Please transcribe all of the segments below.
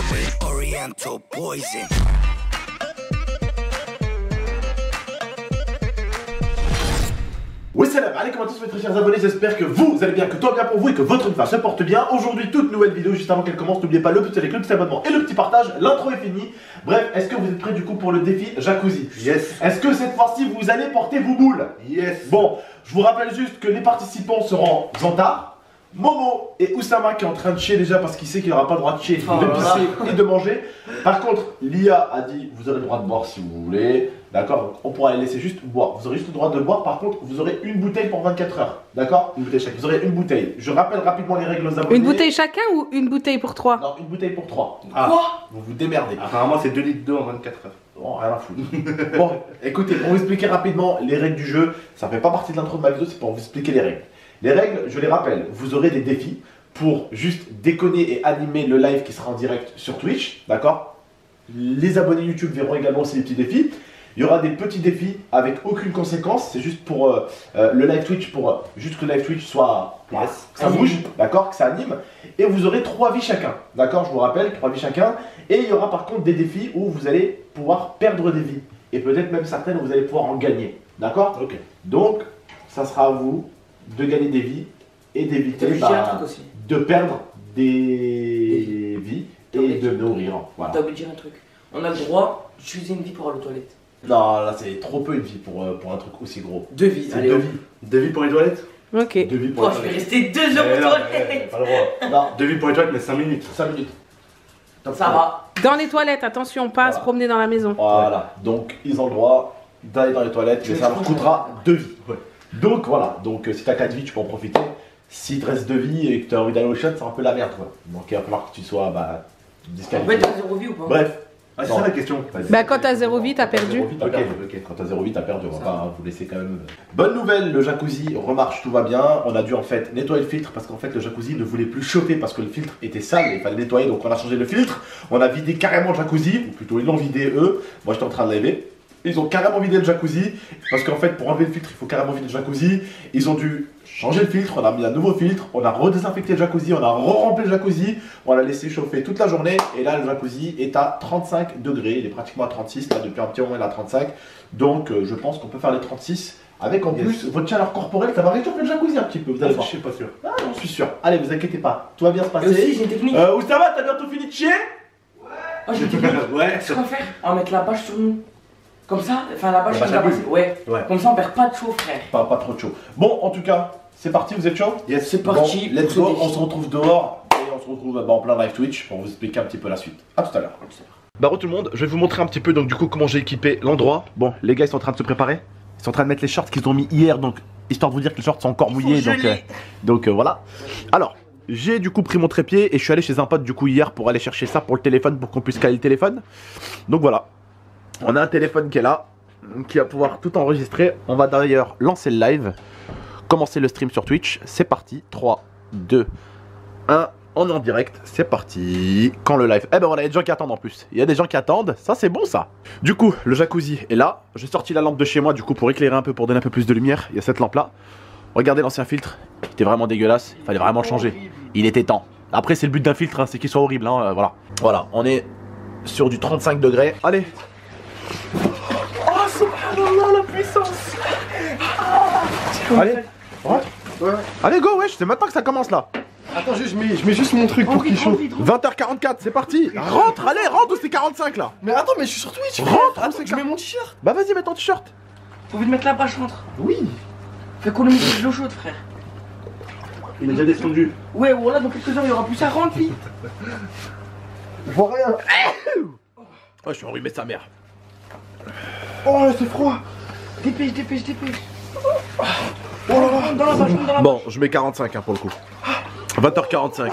Oriental poison. Oui, salam alaikum à tous mes très chers abonnés, j'espère que vous allez bien, que tout va bien pour vous et que votre vie se porte bien. Aujourd'hui, toute nouvelle vidéo, juste avant qu'elle commence, n'oubliez pas le petit like, le petit abonnement et le petit partage, l'intro est finie. Bref, est-ce que vous êtes prêts du coup pour le défi jacuzzi? Yes. Est-ce que cette fois-ci vous allez porter vos boules? Yes. Bon, je vous rappelle juste que les participants seront Xantar, Momo et Oussama qui est en train de chier déjà parce qu'il sait qu'il n'aura pas le droit de chier, de pisser et de manger. Par contre, Lia a dit vous aurez le droit de boire si vous voulez. D'accord, on pourra les laisser juste boire. Vous aurez juste le droit de boire. Par contre, vous aurez une bouteille pour 24 heures. D'accord, une bouteille chacun. Vous aurez une bouteille. Je rappelle rapidement les règles aux abonnés. Une bouteille chacun ou une bouteille pour 3? Non, une bouteille pour 3. Quoi? Vous vous démerdez. Apparemment, c'est 2 litres d'eau en 24 heures. Oh, rien à foutre. Bon, écoutez, pour vous expliquer rapidement les règles du jeu, ça fait pas partie de l'intro de ma vidéo, c'est pour vous expliquer les règles. Les règles, je les rappelle, vous aurez des défis pour juste déconner et animer le live qui sera en direct sur Twitch, d'accord? Les abonnés YouTube verront également ces petits défis. Il y aura des petits défis avec aucune conséquence, c'est juste pour le live Twitch, pour juste que le live Twitch soit, que ça bouge, d'accord, que ça anime. Et vous aurez 3 vies chacun, d'accord, je vous rappelle, 3 vies chacun. Et il y aura par contre des défis où vous allez pouvoir perdre des vies. Et peut-être même certaines où vous allez pouvoir en gagner, d'accord? Ok. Donc, ça sera à vous de gagner des vies et d'éviter de perdre des vies et de nourrir. Voilà. T'as oublié de dire un truc. On a le droit d'utiliser une vie pour aller aux toilettes. Non, là c'est trop peu une vie pour un truc aussi gros. 2 vies. C'est 2 vies. 2 vies pour les toilettes. Ok. 2 vies pour les Je vais toilettes. rester 2 heures aux toilettes. Pas le droit. Non, 2 vies pour les toilettes, mais 5 minutes. 5 minutes. Ça va. Dans les toilettes, attention, pas à se promener dans la maison. Voilà, donc ils ont le droit d'aller dans les toilettes, mais ça leur coûtera 2 vies. Ouais. Donc voilà, donc si t'as 4 vies, tu peux en profiter. Si te reste 2 vies et que t'as envie d'aller au shot, c'est un peu la merde quoi. Donc il va falloir que tu sois On disqualifié. peut être à 0 vie ou pas? Bref. Ah, c'est Non. ça la question. Bah quand t'as 0 vie, t'as perdu. Ok, ok, quand t'as 0 vie, t'as perdu, on va pas vous laisser quand même. Bonne nouvelle, le jacuzzi remarche, tout va bien. On a dû en fait nettoyer le filtre parce qu'en fait le jacuzzi ne voulait plus chauffer parce que le filtre était sale et il fallait nettoyer, donc on a changé le filtre. On a vidé carrément le jacuzzi, ou plutôt ils l'ont vidé eux. Moi j'étais en train de laver. Ils ont carrément vidé le jacuzzi parce qu'en fait pour enlever le filtre il faut carrément vider le jacuzzi. Ils ont dû changer le filtre, on a mis un nouveau filtre, on a redésinfecté le jacuzzi, on a re-rempli le jacuzzi, on l'a laissé chauffer toute la journée et là le jacuzzi est à 35 degrés, il est pratiquement à 36, là depuis un petit moment il est à 35, donc je pense qu'on peut faire les 36 avec en plus votre chaleur corporelle, ça va réchauffer le jacuzzi un petit peu, vous allez voir. Je suis pas sûr. Ah, j'en suis sûr. Allez, vous inquiétez pas, tout va bien se Et passer. aussi, j'ai une technique. Oussama, t'as bientôt fini de chier? Oh, j'ai une technique. Ouais, Qu'est-ce qu'on va faire? On va mettre la bâche sur nous. Comme ça, enfin la bâche La comme bâche à la bulles. Ouais. Ouais. Comme ça, on perd pas de chaud, frère. Pas trop de chaud. Bon, en tout cas, c'est parti, vous êtes chaud? Yes. C'est parti. Bon, let's pour go, ce on défi. se retrouve dehors et on se retrouve en plein live Twitch pour vous expliquer un petit peu la suite. A tout à l'heure. Bah tout le monde, je vais vous montrer un petit peu donc du coup comment j'ai équipé l'endroit. Bon, les gars ils sont en train de se préparer. Ils sont en train de mettre les shorts qu'ils ont mis hier, donc histoire de vous dire que les shorts sont encore mouillés, donc voilà. Alors, j'ai du coup pris mon trépied et je suis allé chez un pote du coup hier pour aller chercher ça pour le téléphone, pour qu'on puisse caler le téléphone. Donc voilà, on a un téléphone qui est là, qui va pouvoir tout enregistrer. On va d'ailleurs lancer le live, commencer le stream sur Twitch. C'est parti, 3, 2, 1, on est en direct, c'est parti. Quand le live, eh ben voilà, il y a des gens qui attendent en plus. Il y a des gens qui attendent, ça c'est bon ça. Du coup, le jacuzzi est là. J'ai sorti la lampe de chez moi du coup pour éclairer un peu, pour donner un peu plus de lumière. Il y a cette lampe là. Regardez l'ancien filtre, il était vraiment dégueulasse, il fallait vraiment le changer. Il était temps. Après c'est le but d'un filtre, hein, c'est qu'il soit horrible, hein, voilà. Voilà, on est sur du 35 degrés. Allez. Oh subhanallah la puissance. Allez, ouais. Allez go, wesh, c'est maintenant que ça commence là. Attends, je mets juste mon truc pour qu'il chauffe. 20h44, c'est parti. Rentre, allez, rentre où c'est 45 là. Mais attends, mais je suis sur Twitch. Rentre, Attends, je mets mon t-shirt. Bah vas-y, mets ton t-shirt. Faut vite mettre la bâche entre. Oui. Fais économiser de l'eau chaude, frère. Il est déjà descendu. Ouais, voilà, dans quelques heures, il y aura plus à remplir. Je vois rien. Oh, je suis enrhumé sa mère. Oh, c'est froid. Dépêche, dépêche, dépêche. Oh là là. Dans la bâche, dans la Bon, je mets 45 hein, pour le coup. 20h45.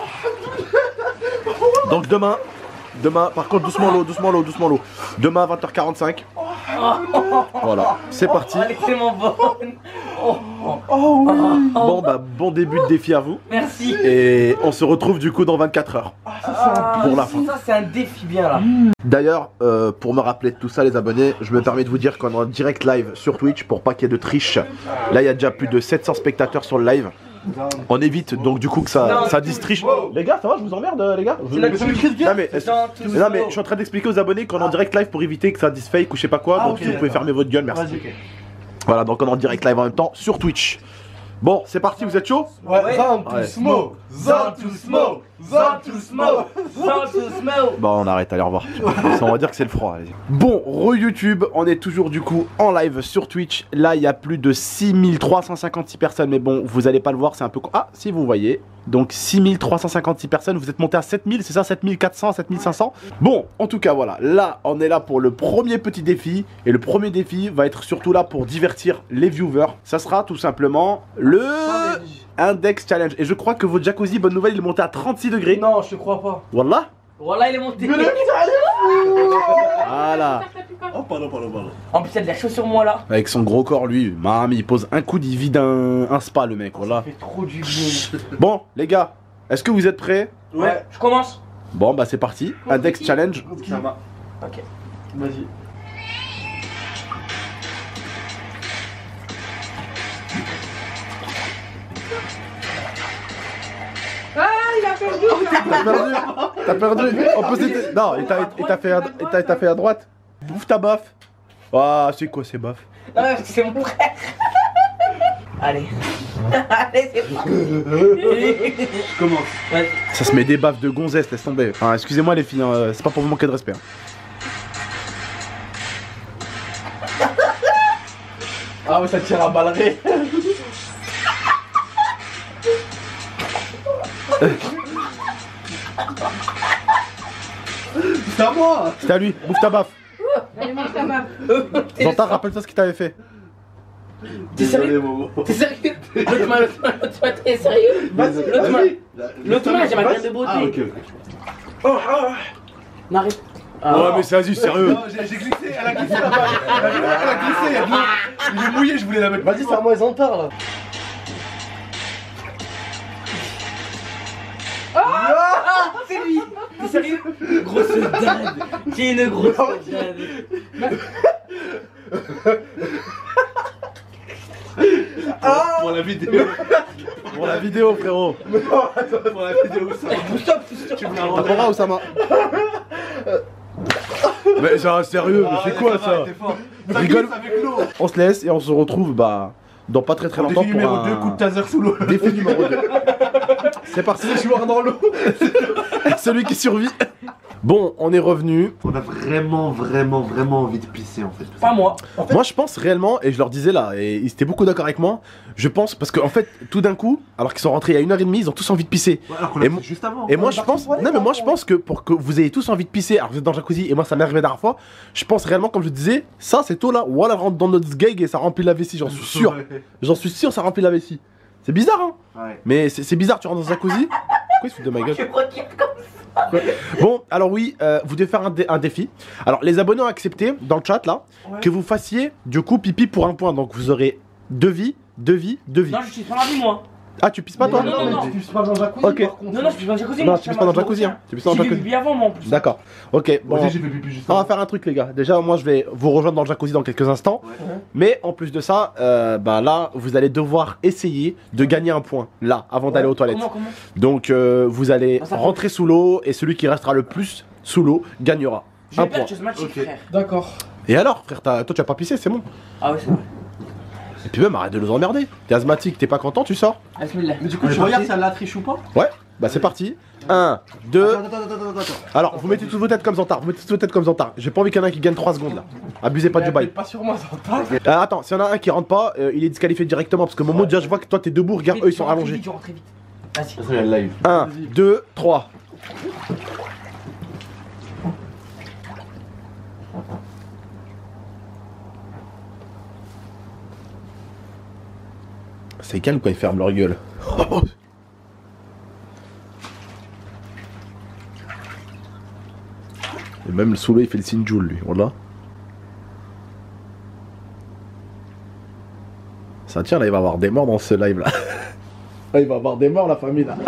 Donc demain, par contre doucement l'eau. Demain 20h45. Voilà, c'est parti. Elle est tellement bonne. Oh oui. Bon bah bon début de défi à vous. Merci. Et on se retrouve du coup dans 24 heures. Pour la fin. Ça, c'est un défi bien là. D'ailleurs, pour me rappeler de tout ça les abonnés, je me permets de vous dire qu'on est en direct live sur Twitch pour pas qu'il y ait de triche. Là il y a déjà plus de 700 spectateurs sur le live. On évite donc du coup que ça distriche. Les gars, ça va, je vous emmerde les gars. C'est la Non mais, non mais je suis en train d'expliquer aux abonnés qu'on est en direct live pour éviter que ça dise fake ou je sais pas quoi. Donc si vous pouvez fermer votre gueule, merci. Voilà, donc on est en direct live en même temps sur Twitch. Bon, c'est parti, vous êtes chaud? Ouais, Zan to smoke, Zan to smoke, Zan to smoke, Zan to smoke. Bon, on arrête, allez, au revoir. Ça, on va dire que c'est le froid, allez. Bon, re-YouTube, on est toujours du coup en live sur Twitch. Là, il y a plus de 6356 personnes, mais bon, vous allez pas le voir, c'est un peu... Ah, si vous voyez. Donc 6356 personnes, vous êtes monté à 7000, c'est ça? 7400, 7500? Bon, en tout cas, voilà. Là, on est là pour le premier petit défi. Et le premier défi va être surtout là pour divertir les viewers. Ça sera tout simplement le Index Challenge. Et je crois que votre jacuzzi, bonne nouvelle, il est monté à 36 degrés. Non, je te crois pas. Wallah. Voilà, il est monté. Voilà. Oh, pardon. En plus, il y a de la chaude sur moi là. Avec son gros corps, lui. Mamie, il pose un coup, il vide un spa, le mec. Voilà. Ça fait trop du bien. Bon, les gars, est-ce que vous êtes prêts? Ouais, je commence. Bon, bah c'est parti. Index Challenge. Ça va. Ok. Vas-y. Ah, il a perdu. T'as perdu. T'as perdu. En plus, non, il t'a fait à droite. Bouffe ta baffe. Ah, c'est quoi ces baffes? Non, mais c'est mon frère. Allez. Allez, c'est parti. Je commence. Vas-y. Ça se met des baffes de gonzesse, laisse tomber. Ah, excusez-moi les filles, hein, c'est pas pour vous manquer de respect. Hein. Ah ouais, ça tire à balles réelles. C'est à moi. C'est à lui, bouffe ta baffe. Allez, mange ta baffe. Zantar, rappelle-toi ce qu'il t'avait fait. T'es sérieux? Momo. T'es sérieux? L'autre main, t'es sérieux? L'autre main, j'ai ma graine de beauté. Ah, ok. Non, arrête. Ouais, mais c'est Aziz, sérieux. Non, j'ai glissé, elle a glissé là-bas. Elle a glissé, il y a de l'eau. Il est mouillé, je voulais la mettre. Vas-y, c'est à moi, Zantar là. Ah, c'est lui. T'es sérieux? Grosse dinde. J'ai une grosse dinde. Pour la vidéo. Pour la vidéo, frérot. Pour la vidéo, ça. Stop. Tu me T'as pas grave, Oussama. Mais ça, sérieux, mais c'est quoi ça? Rigole. avec l'eau. On se laisse et on se retrouve bah dans pas très longtemps Défi pour numéro un 2, coup de taser sous l'eau. défi numéro 2. C'est parti. Les joueurs dans l'eau. Celui qui survit. Bon, on est revenu. On a vraiment envie de pisser en fait. Pas moi. Moi je pense réellement, et je leur disais là, et ils étaient beaucoup d'accord avec moi, je pense, parce qu'en fait, tout d'un coup, alors qu'ils sont rentrés il y a 1h30, ils ont tous envie de pisser. Ouais, alors qu'on Et l'a mo- fait juste avant. Et moi je pense, non mais moi je pense que pour que vous ayez tous envie de pisser, alors vous êtes dans le jacuzzi, et moi ça m'est arrivé la dernière fois, je pense réellement, comme je disais, ça c'est tôt là, voilà, rentre dans notre gag et ça remplit la vessie, j'en suis sûr. Ouais. J'en suis sûr, ça remplit la vessie. C'est bizarre hein. Ouais. Mais c'est bizarre, tu rentres dans un jacuzzi. Pourquoi il se fout de ma gueule? Je me regarde comme ça. Bon, alors oui, vous devez faire un défi. Alors, les abonnés ont accepté dans le chat là que vous fassiez du coup pipi pour un point. Donc, vous aurez 2 vies, 2 vies, 2 vies. Non, je suis pas la vie moi. Ah, tu pisses pas toi? Non. Tu pisses pas dans le jacuzzi Ok. par contre. Non, je suis pas dans le jacuzzi. Non, moi, tu pisses pas dans le jacuzzi. Hein. Tu pisses pas dans le J'ai jacuzzi. vu avant moi en plus. D'accord. Ok, bon. Moi aussi, j'ai fait pipi juste On va avant. faire un truc, les gars. Déjà, moi, je vais vous rejoindre dans le jacuzzi dans quelques instants. Ouais. Mais en plus de ça, bah là, vous allez devoir essayer de gagner un point là, avant d'aller aux toilettes. Comment Donc, vous allez Ah, ça rentrer sous l'eau et celui qui restera le plus sous l'eau gagnera Je un vais point. perdre ce match, Ok. frère. D'accord. Et alors, frère, toi, tu as pas pissé, c'est bon. Ah ouais, c'est vrai. Et puis même, arrête de nous emmerder. T'es asthmatique, t'es pas content, tu sors. Bismillah. Mais du coup, tu regardes si elle la triche ou pas? Ouais, bah c'est parti. 1, 2. Attends. Alors, vous mettez toutes vos têtes comme Zantar. Vous mettez toutes vos têtes comme Zantar. J'ai pas envie qu'il y en ait un qui gagne 3 secondes là. Abusez pas du bail. Pas sur moi, Zantar. Attends, s'il y en a un qui rentre pas, il est disqualifié directement. Parce que Momo, déjà, je vois que toi t'es debout. Regarde, eux ils sont allongés. Tu rentres très vite. Vas-y. toute façon, il y a le live. 1, 2, 3. C'est calme quand ils ferment leur gueule. Et même le sous-l'eau il fait le signe Joule lui, voilà. Ça tient là, il va y avoir des morts dans ce live là. Ah, il va y avoir des morts la famille là.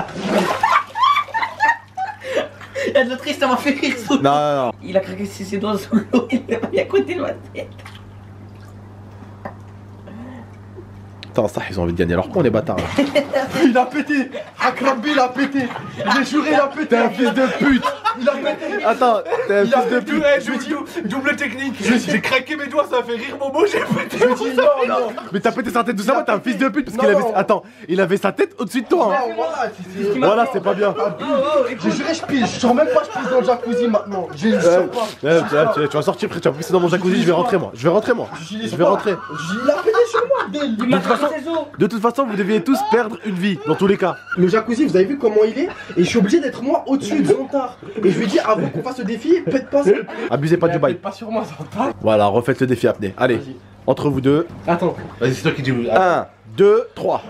Il y a de l'autre triste, ça m'a fait rire. Non. Il a craqué ses doigts sous l'eau, il l'a mis à côté de ma tête. Attends, ça, ils ont envie de gagner leur point, les bâtards. Là. Il a pété. Akrabi, il a pété. J'ai juré, il a pété. T'es un fils de pute. Il a pété. Attends, t'es un fils de pute. Je me dis, double technique. J'ai craqué mes doigts, ça a fait rire Momo, j'ai pété. Je me dis, non. Mais t'as pété sa tête tout ça, t'es un fils de pute parce qu'il avait. Attends, il avait sa tête au-dessus de toi. Hein. Voilà, c'est pas bien. J'ai juré, je pige. Je sors même pas, je pige dans le jacuzzi maintenant. Je sors pas. Tu vas sortir, frère, tu vas pisser dans mon jacuzzi, je vais rentrer moi. Je vais rentrer. Il a pété sur moi, Abdel. De toute façon, vous deviez tous perdre une vie, dans tous les cas. Le jacuzzi, vous avez vu comment il est? Et je suis obligé d'être moi au-dessus de Zantar. Et je lui dis, avant qu'on fasse le défi, pète pas. Abusez pas du bail. Pas sur moi, Zantar. Voilà, refaites le défi apnée. Allez, entre vous deux. Attends. Vas-y, c'est toi qui dis. 1, 2, 3.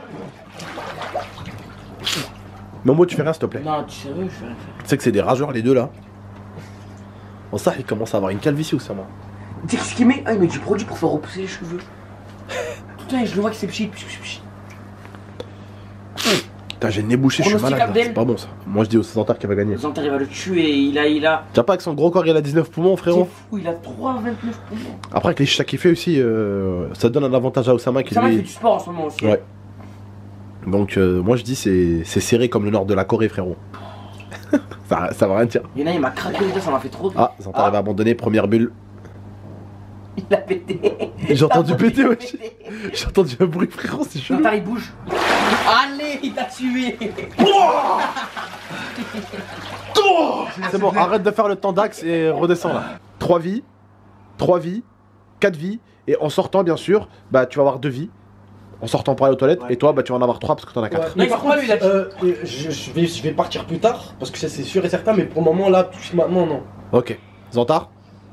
Momo, tu fais rien s'il te plaît. Non, tu sais, je vais rien faire. Tu sais que c'est des rageurs les deux là. Bon, ça, il commence à avoir une calvitie ou ça, moi. Tu sais ce qu'il met? Ah, il met du produit pour faire repousser les cheveux. Putain, je le vois que c'est pchit. Putain, j'ai le nez bouché, je suis Pronostic, malade. là. Abdel. C'est pas bon ça. Moi, je dis au Zantar qui va gagner. Zantar, il va le tuer. Il a. Tu vois pas avec son gros corps, il a 19 poumons, C'est frérot. fou, il a 3,29 poumons. Après, avec les chichas qu'il fait aussi, ça donne un avantage à Osama qui Ça m'a fait lui. du sport en ce moment aussi. Ouais. Donc, moi, je dis, c'est serré comme le nord de la Corée, frérot. ça va rien dire. Il y en a, il m'a craqué les deux, ça m'a fait trop. Ah, Zantar avait abandonné, première bulle. Il a pété. J'ai entendu péter, ouais. wesh. J'ai entendu un bruit, frérot, c'est chelou. Zantar, il bouge. Allez, il t'a tué. C'est bon, arrête de faire le temps d'axe et redescends là. 3 vies, 4 vies, et en sortant, bien sûr, bah tu vas avoir 2 vies. En sortant pour aller aux toilettes, et toi, bah tu vas en avoir 3 parce que t'en as 4. Mais par contre, lui, il a tué. Je vais partir plus tard, parce que ça c'est sûr et certain, mais pour le moment là, tout maintenant non. Ok. Zantar,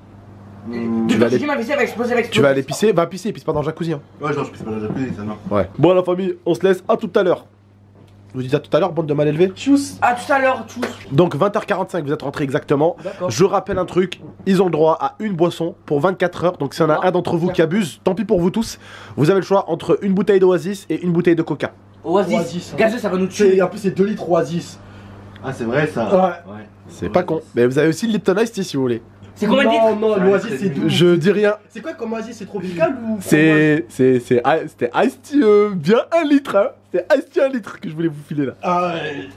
Tu vas aller- ma vessie, elle va exploser, tu vas aller pisser, va pisser, pisse pas dans le jacuzzi. Hein. Ouais, non, je pisse pas dans le jacuzzi, ça non. Ouais. Bon, la famille, on se laisse à tout à l'heure. Je vous dis à tout à l'heure, bande de mal élevés. Tchuss. À tout à l'heure, tous. Donc 20h45, vous êtes rentrés exactement. D'accord. Je rappelle un truc, ils ont le droit à une boisson pour 24 heures. Donc s'il y en a un d'entre vous qui abuse, tant pis pour vous tous. Vous avez le choix entre une bouteille d'Oasis et une bouteille de Coca. Oasis. hein. Gazeux, ça va nous tuer. En plus c'est 2 litres Oasis. Ah, c'est vrai ça. Ouais. C'est pas con. Mais vous avez aussi le Lipton Ice Tea si vous voulez. C'est combien de litres? Non, l'Oasis c'est 12. Je dis rien. C'est quoi comme Oasis? C'est tropical ou C'était Ice Tea bien 1 litre, hein. C'est Ice Tea 1 litre que je voulais vous filer là. Ah ouais.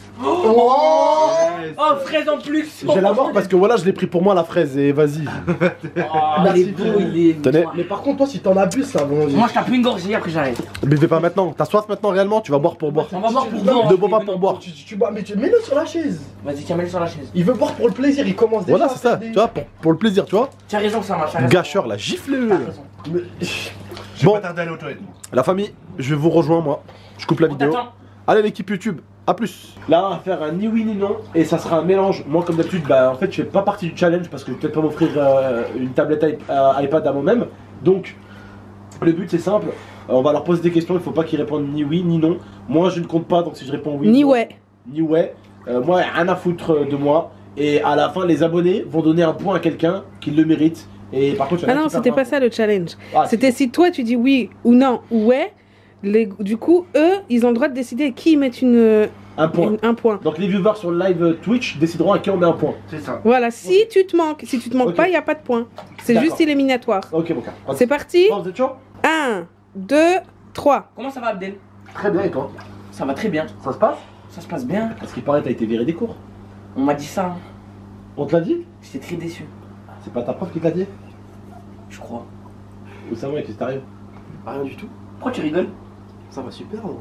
Oh, fraise en plus. J'ai la mort parce que voilà, je l'ai pris pour moi la fraise et vas-y. Oh, il est beau, il est. Tenez. Mais par contre toi si t'en abuses ça va. Moi, je tape une gorgée après j'arrête. Buvez pas maintenant. T'as soif maintenant réellement? Tu vas boire pour boire. On va boire pour boire. Ne bois pas pour boire. Tu bois, mais tu mets-le sur la chaise. Vas-y, tiens, mets-le sur la chaise. Il veut boire pour le plaisir, il commence déjà. Voilà, c'est ça. Tu vois, pour le plaisir, tu vois. Tu as raison, ça marche. Gâcheur, la gifle. T'as raison. Je vais Bon. pas tarder à aller aux toilettes. La famille, je vous rejoins moi. Je coupe la On vidéo. t'attend. Allez l'équipe YouTube, à plus. Là on va faire un ni oui ni non et ça sera un mélange. Moi comme d'habitude, bah en fait je fais pas partie du challenge parce que je vais peut-être pas m'offrir une tablette iPad à moi-même. Donc le but c'est simple, on va leur poser des questions, il faut pas qu'ils répondent ni oui ni non. Moi je ne compte pas donc si je réponds oui. Ni non, ouais. Ni ouais. Moi rien à foutre de moi. Et à la fin les abonnés vont donner un point à quelqu'un qui le mérite. Et par contre, il y en Ah a non, qui perdent c'était un pas point. ça le challenge. Ah, C'était si toi tu dis oui ou non ou ouais, du coup eux ils ont le droit de décider qui mettent un point. un point. Donc les viewers sur le live Twitch décideront à qui on met un point. C'est ça. Voilà, si tu te manques Ok. pas, il n'y a pas de point. C'est D'accord. juste éliminatoire. Ok bon cas. C'est parti. Bon, vous êtes chaud? 1, 2, 3. Comment ça va, Abdel? Très bien et toi? Ça va très bien. Ça se passe? Ça se passe bien. Parce qu'il paraît que t'as été viré des cours. On m'a dit ça. Hein. On te l'a dit? J'étais très déçu. C'est pas ta prof qui t'a dit? Je crois. Ou ça va, qu'est-ce qui t'arrive? Rien du tout. Pourquoi tu rigoles? Ça va super moi.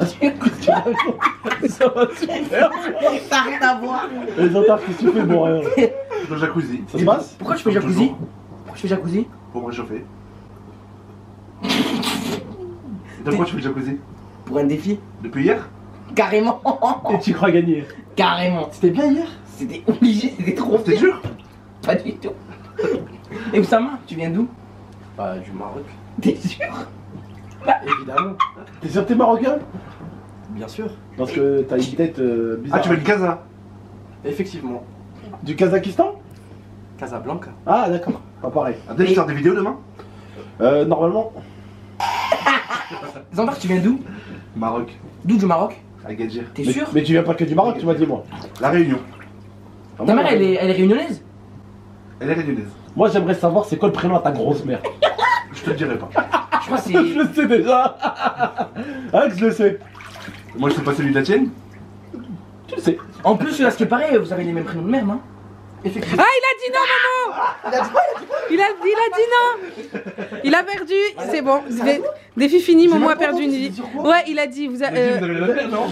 Ça va super! Ça n'a rien à voir. Les autres, qu'est-ce que tu fais? Bon, rien. Dans le jacuzzi. Ça se passe? Pourquoi tu fais jacuzzi? Pourquoi tu fais jacuzzi? Pour me réchauffer. Et donc, pourquoi tu fais le jacuzzi? Pour un défi? Depuis hier? Carrément. Et tu crois gagner? Carrément. C'était bien hier? C'était obligé, c'était trop C'était bien. dur? Pas du tout. Et Oussama, tu viens d'où? Bah du Maroc. T'es sûr? Évidemment. T'es sûr que t'es marocain? Bien sûr. Parce que t'as une tête bizarre. Ah, tu veux une casa? Effectivement. Du Kazakhstan? Casablanca. Ah, d'accord. Pas pareil. Ah, peut-être que tu sors des vidéos demain? Normalement. Zantar, tu viens d'où? Maroc. D'où du Maroc? À Agadir. T'es Mais, sûr? mais tu viens pas que du Maroc, tu m'as dit, moi. La Réunion. Ta mère, elle est réunionnaise? Elle est réunionnaise. Moi, j'aimerais savoir c'est quoi le prénom à ta grosse mère. Je te le dirai pas. Je crois que c'est. Je le sais déjà. Alex, je le sais. Moi, je sais pas celui de la tienne. Tu le sais. En plus, là, ce qui est pareil, vous avez les mêmes prénoms de merde, hein. Ah, il a dit non, maman. Il a dit non. Il a perdu, c'est bon. Défi fini, Momo a perdu une vie. Ouais, il a dit, vous Vous avez la même, non?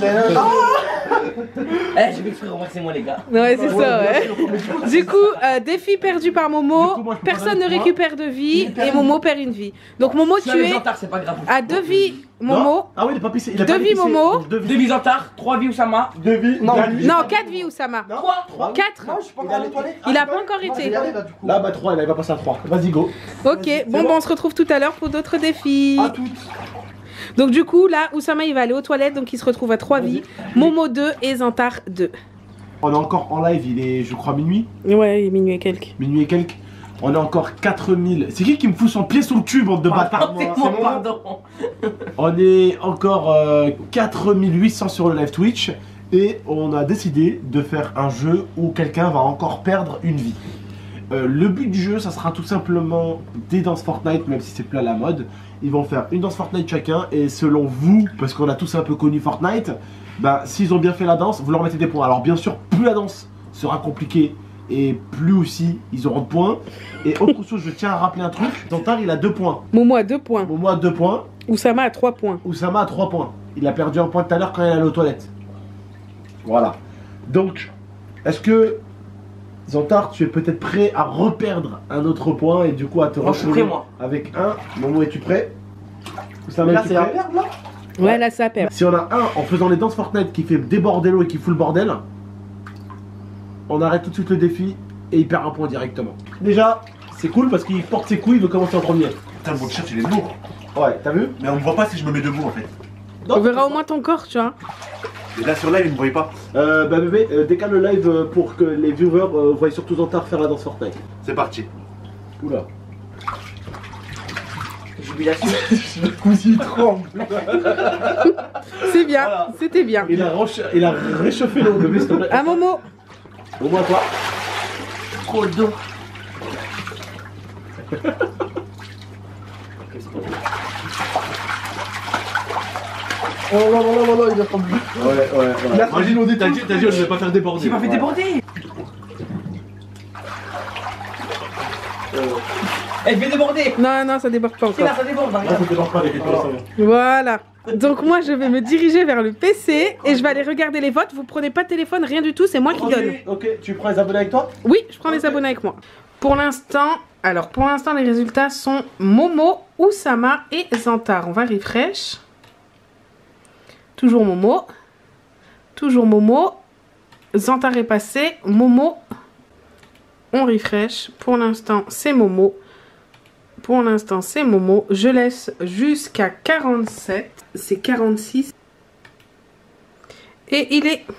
Eh, j'ai fait exprès, remerciez-moi, les gars. Ouais, c'est ça, ouais. Du coup, défi perdu par Momo, Du coup, moi, je peux personne pas ne donner de récupère de vie et Momo perd une vie. Donc Momo, Si tu les es Zantar, c'est pas grave. à 2 vies, Momo. Ah oui, il a pas pissé. Il a Deux pas vies, pissé. Momo. Donc, deux 2 vies. vies Zantar, 3 vies Oussama. 2 vies. Non, Non, 4 vies, Oussama. Quoi 4. Non, je suis pas encore allé aux toilettes. Il a pas encore été. Là, bah 3, il va passer à 3. Vas-y, go. Ok, bon, on se retrouve tout à l'heure pour d'autres défis. À toutes. Donc du coup, là, Oussama, il va aller aux toilettes, donc il se retrouve à 3 vies. Momo 2 et Zantar 2. On est encore en live, il est, je crois, minuit. Ouais, il est minuit et quelques. Minuit et quelques. On est encore 4000. C'est qui me fout son pied sur le cul, bande de bâtards? C'est moi, pardon. On est encore 4800 sur le live Twitch. Et on a décidé de faire un jeu où quelqu'un va encore perdre une vie. Le but du jeu, ça sera tout simplement des danses Fortnite, même si c'est plus à la mode. Ils vont faire une danse Fortnite chacun, et selon vous, parce qu'on a tous un peu connu Fortnite, bah, s'ils ont bien fait la danse, vous leur mettez des points. Alors bien sûr, plus la danse sera compliquée, et plus aussi ils auront de points. Et autre chose, je tiens à rappeler un truc, Zantar il a 2 points. Momo a 2 points. Momo a 2 points, Oussama a 3 points. Oussama a 3 points. Il a perdu un point tout à l'heure quand il est allé aux toilettes. Voilà. Donc, est-ce que Zantar, tu es peut-être prêt à reperdre un autre point et du coup à te Moi, je suis retrouver prêt, moi. avec un? Momo, es-tu prêt? Oussama, Là, es-tu c'est à prêt? perdre, là. Ouais, là, ça perd. Si on a un en faisant les danses Fortnite qui fait déborder l'eau et qui fout le bordel, on arrête tout de suite le défi et il perd un point directement. Déjà, c'est cool parce qu'il porte ses couilles, il veut commencer en premier. Putain, mon t-shirt, il est lourd. Ouais, t'as vu? Mais on me voit pas si je me mets debout en fait. On verra au moins ton corps, tu vois. Et là sur live, ils me voyaient pas. Bah bébé, décale le live pour que les viewers voient surtout Zantar faire la danse Fortnite. C'est parti. Oula. Jubilation. Le cousin tremble. C'est bien, Voilà. c'était bien. Il a réchauffé l'eau, bébé, s'il te plaît. À Momo. Au moins toi. Coldo. Oh là là là là, il a tremblé. Ouais. Imagine, on dit, t'as dit, on ne va pas faire déborder. Tu m'as fait déborder. Elle fait déborder. Non, non, ça déborde pas C'est là, encore. ça déborde. Ah, regarde. ça démarre pas les réponses. Voilà. Donc moi, je vais me diriger vers le PC et je vais aller regarder les votes. Vous prenez pas de téléphone, rien du tout, c'est moi qui donne. Ok, tu prends les abonnés avec toi? Oui, je prends les Ok. abonnés avec moi. Pour l'instant, les résultats sont Momo, Oussama et Zantar. On va refresh. Toujours Momo. Toujours Momo. Zantar est passé. Momo. On refresh. Pour l'instant, c'est Momo. Pour l'instant, c'est Momo. Je laisse jusqu'à 47. C'est 46. Et il est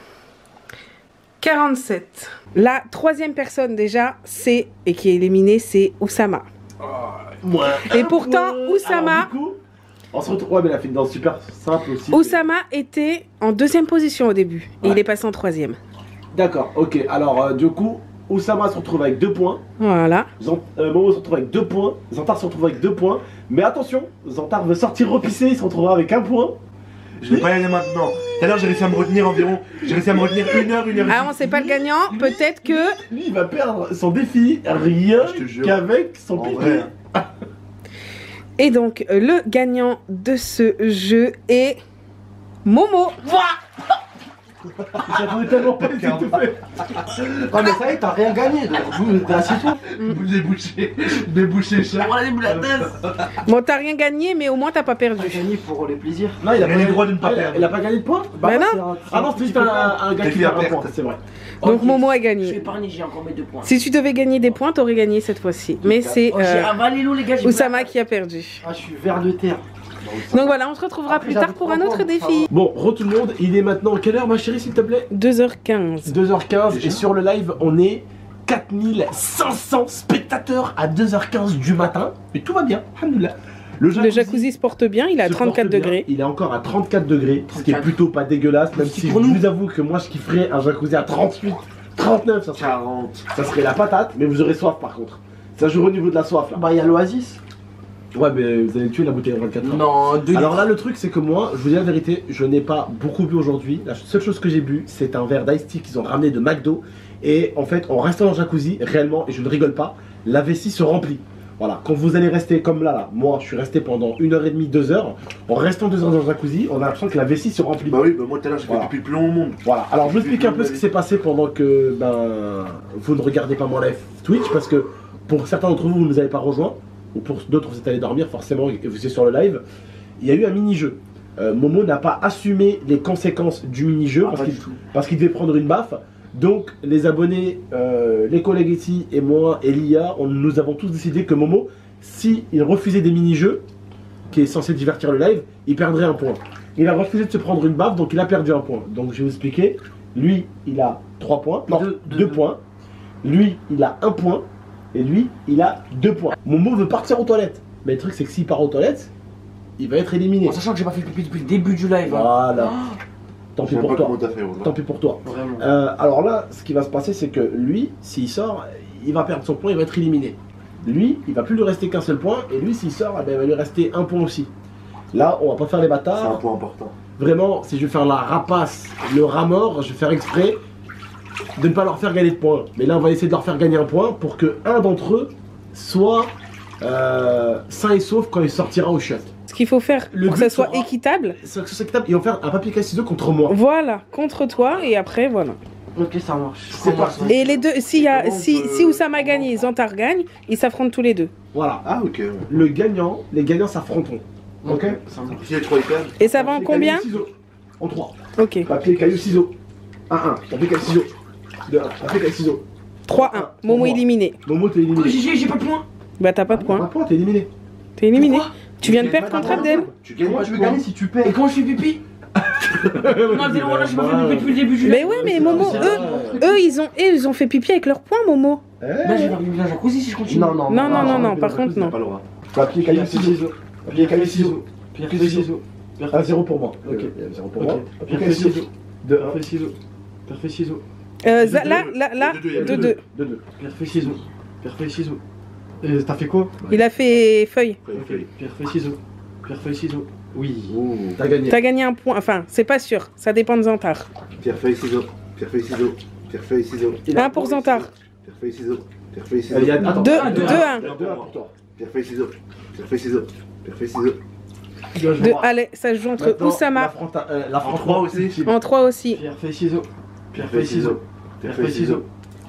47. La troisième personne déjà, c'est, et qui est éliminée, c'est Oussama. Ouais. Et pourtant, Oussama, Alors, du coup, on se retrouve. Ouais, mais il a fait une danse super simple aussi. Oussama était en deuxième position au début. Et Ouais. il est passé en troisième. D'accord, ok. Alors, du coup, Oussama se retrouve avec 2 points. Voilà. Momo se retrouve avec 2 points. Zantar se retrouve avec 2 points. Mais attention, Zantar veut sortir repisser, il se retrouvera avec 1 point. Je vais pas y aller maintenant. Tout à l'heure, j'ai réussi à me retenir environ. J'ai réussi à me retenir 1 heure, 1 heure. Ah, on sait pas le gagnant. Peut-être que. Lui, il va perdre son défi rien Je te jure. qu'avec son En pipi. vrai. Et donc, le gagnant de ce jeu est Momo. J'attendais tellement pas que tu te fais. Oh, mais ça y est, t'as rien gagné. T'es assis-toi. Des bouchées chères. Voilà les boules à tasse. Bon, t'as rien gagné, mais au moins t'as pas perdu. T'as gagné pour les plaisirs. Non, il a Il a le droit de ne pas Ah, perdre. Il a pas gagné de points? Bah non. Ah non, c'est juste un gars qui Défi à perd un point, perte. c'est vrai. Donc Ok. Momo a Je suis gagné. épargné, j'ai encore mes 2 points. Si tu devais gagner des points, t'aurais gagné cette fois-ci. Mais c'est Oh, j'ai avalé l'eau, les gars. j'ai Oussama pas- qui a perdu. Ah, je suis vers de terre. Donc voilà, on se retrouvera Après, plus tard j'avais pour 3 un autre points, défi. Bon, re tout le monde, il est maintenant quelle heure ma chérie s'il te plaît? 2h15. 2h15 Déjà et sur le live on est 4500 spectateurs à 2h15 du matin. Mais tout va bien, alhamdoulilah. Le jacuzzi se porte bien, il est à se 34 porte bien. degrés. Il est encore à 34 degrés, ce qui est 34. plutôt pas dégueulasse, même si je pour nous. vous avoue que moi je kifferais un jacuzzi à 38, 39, ça serait, 40. ça serait la patate, mais vous aurez soif par contre. Ça joue au niveau de la soif là. Bah, il y a l'Oasis. Ouais, mais vous allez tuer la bouteille en 24 heures. Non, 2 Alors là, le truc, c'est que moi, je vous dis la vérité, je n'ai pas beaucoup bu aujourd'hui. La seule chose que j'ai bu, c'est un verre d'ice tea qu'ils ont ramené de McDo. Et en fait, en restant dans le jacuzzi, réellement, et je ne rigole pas, la vessie se remplit. Voilà, quand vous allez rester comme là, moi, je suis resté pendant 1h30, 2h. En restant 2 heures dans le jacuzzi, on a l'impression que la vessie se remplit. Bah oui, bah moi tout à l'heure j'ai fait Voilà. depuis le plus long au monde. Voilà, alors je vous explique un peu ce qui s'est passé pendant que vous ne regardez pas mon live Twitch, parce que pour certains d'entre vous, vous ne nous avez pas rejoints, ou pour d'autres, vous êtes allés dormir forcément et vous êtes sur le live. Il y a eu un mini-jeu. Momo n'a pas assumé les conséquences du mini-jeu parce qu'il devait prendre une baffe. Donc les abonnés, les collègues ici et moi et Lia, nous avons tous décidé que Momo, s'il refusait des mini-jeux, qui est censé divertir le live, il perdrait un point. Il a refusé de se prendre une baffe, donc il a perdu un point. Donc je vais vous expliquer. Lui, il a 3 points, non, 2 points. Lui, il a 1 point. Et lui, il a 2 points. Momo veut partir aux toilettes. Mais le truc, c'est que s'il part aux toilettes, il va être éliminé. En sachant que j'ai pas fait pipi depuis le début du live. Voilà. Tant Je pis sais pour pas toi. comment t'as fait, Romain. Tant pis pour toi. Vraiment. Alors là, ce qui va se passer, c'est que lui, s'il sort, il va perdre son point, il va être éliminé. Lui, il va plus lui rester qu'un seul point, et lui, s'il sort, eh ben, il va lui rester 1 point aussi. Là, on va pas faire les C'est un bâtards. point important. Vraiment, si je vais faire la rapace, le rat mort, je vais faire exprès de ne pas leur faire gagner de points. Mais là, on va essayer de leur faire gagner un point pour que un d'entre eux soit sain et sauf quand il sortira au shot. Ce qu'il faut faire Le pour que ça but soit sera- équitable, C'est équitable, ils vont faire un papier casse ciseaux contre moi. voilà, contre toi, et après, voilà. Ok, ça marche. C'est parti. Et les deux, si Comment Oussama gagne et Zantar gagne, ils s'affrontent tous les deux. Voilà. Ah ok. Ouais. Le gagnant, les gagnants s'affronteront. Ok. Ça marche. Si les 3 ils perdent. Et ça va en Papier, combien? caillou, ciseaux. En 3. Ok. Papier, caillou, ciseaux. 1-1. Papier, caillou, ciseaux. 2-1. Papier, caillou, ciseaux. 3-1. Momo éliminé. Momo, t'es éliminé. J'ai pas de points. Bah t'as pas de T'as points. pas de point, t'es éliminé. T'es éliminé. Pourquoi Tu viens de perdre contre Abdel. Tu gagnes Comment pas tu de veux points. gagner si tu Et perds? quand je fais pipi Non, Abdel, voilà, j'ai pas fait pipi depuis le début du Mais live. ouais, mais Momo, eux, ils ont fait pipi avec leurs points, Momo. Là, j'ai perdu le jacuzzi si je continue. Non, par contre, non. Pas le droit. Papier, caillou, ciseaux. Papier, caillou, ciseaux. Pierre, feuille, ciseaux. 1-0 pour moi. Ok. 0 pour moi. Papier, caillou, ciseaux. 2-1. ciseaux. Pierre, feuille, ciseaux. Là, 2-2. 2-2. 2-2. Pierre, feuille, ciseaux. Pierre, feuille, ciseaux. Et t'as fait quoi? Il a fait feuille. Ok. Pierre, feuille, ciseaux. Pierre, feuille, ciseaux. Oui. T'as gagné. T'as gagné un point. Enfin, c'est pas sûr. Ça dépend de Zantar. Pierre, feuille, ciseaux. Pierre, feuille, ciseaux. Pierre, feuille, ciseaux. 1 pour Zantar. Pierre, feuille, ciseaux. Pierre, feuille, ciseaux. Attends. 2-1. 2-1 pour toi. Pierre, feuille, ciseaux. Pierre, feuille, ciseaux. Pierre, feuille, ciseaux. Allez, ça se joue entre Maintenant, Oussama. En 3 aussi. En 3 aussi. Pierre, feuille, ciseaux. Pierre, feuille, ciseaux. Pierre, feuille, ciseaux.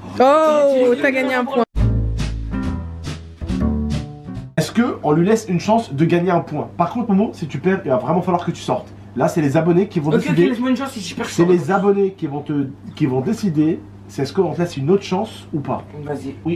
Oh, t'as gagné un point. Est-ce que on lui laisse une chance de gagner un point? Par contre, Momo, si tu perds, il va vraiment falloir que tu sortes. Là, c'est les abonnés qui vont Ok, ok, décider. laisse-moi une chance si je perds. C'est les abonnés qui vont décider. C'est est-ce qu'on te laisse une autre chance ou pas? Vas-y. Oui,